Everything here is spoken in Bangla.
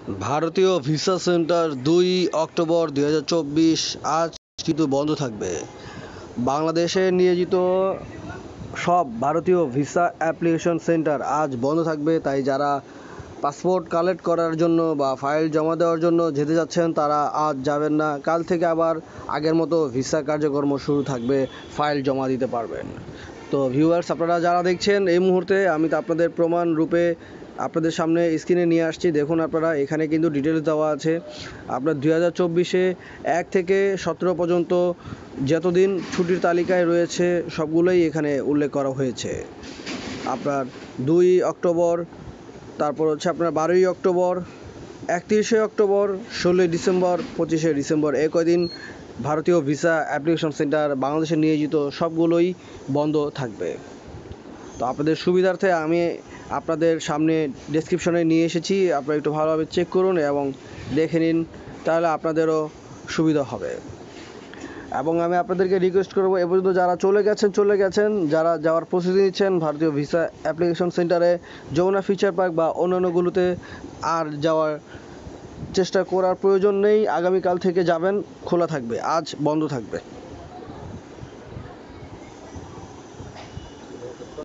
ভারতীয় ভিসা সেন্টার 2 অক্টোবর 2024 আজ কিন্তু বন্ধ থাকবে। বাংলাদেশে নিয়োজিত সব ভারতীয় ভিসা অ্যাপ্লিকেশন সেন্টার আজ বন্ধ থাকবে। তাই যারা পাসপোর্ট কালেক্ট করার জন্য বা ফাইল জমা দেওয়ার জন্য যেতে যাচ্ছেন তারা আজ যাবেন না। কাল থেকে আবার আগের মতো ভিসা কার্যক্রম শুরু থাকবে, ফাইল জমা দিতে পারবেন। তো ভিউয়ার্স, আপনারা যারা দেখছেন এই মুহূর্তে আমি তো আপনাদের প্রমাণ রূপে আপনাদের সামনে স্ক্রিনে নিয়ে আসছি। দেখুন আপনারা, এখানে কিন্তু ডিটেলস দেওয়া আছে। আপনার 2024-এ 1 থেকে 17 পর্যন্ত যতদিন ছুটির তালিকায় রয়েছে সবগুলোই এখানে উল্লেখ করা হয়েছে। আপনার 2 অক্টোবর, তারপর হচ্ছে আপনার 12 অক্টোবর, 31 অক্টোবর, 16 ডিসেম্বর, 25 ডিসেম্বর, এই কয়দিন ভারতীয় ভিসা অ্যাপ্লিকেশন সেন্টার বাংলাদেশে নিয়োজিত সবগুলোই বন্ধ থাকবে। তো আপনাদের সুবিধার্থে আমি আপনাদের সামনে ডেসক্রিপশনে নিয়ে এসেছি, আপনারা একটু ভালোভাবে চেক করুন এবং দেখে নিন, তাহলে আপনাদেরও সুবিধা হবে। এবং আমি আপনাদেরকে রিকোয়েস্ট করবো, এ পর্যন্ত যারা চলে গেছেন, যারা যাওয়ার প্রস্তুতি নিচ্ছেন ভারতীয় ভিসা অ্যাপ্লিকেশন সেন্টারে, যমুনা ফিউচার পার্ক বা অন্যান্যগুলোতে আর যাওয়ার চেষ্টা করার প্রয়োজন নেই। আগামীকাল থেকে যাবেন, খোলা থাকবে, আজ বন্ধ থাকবে।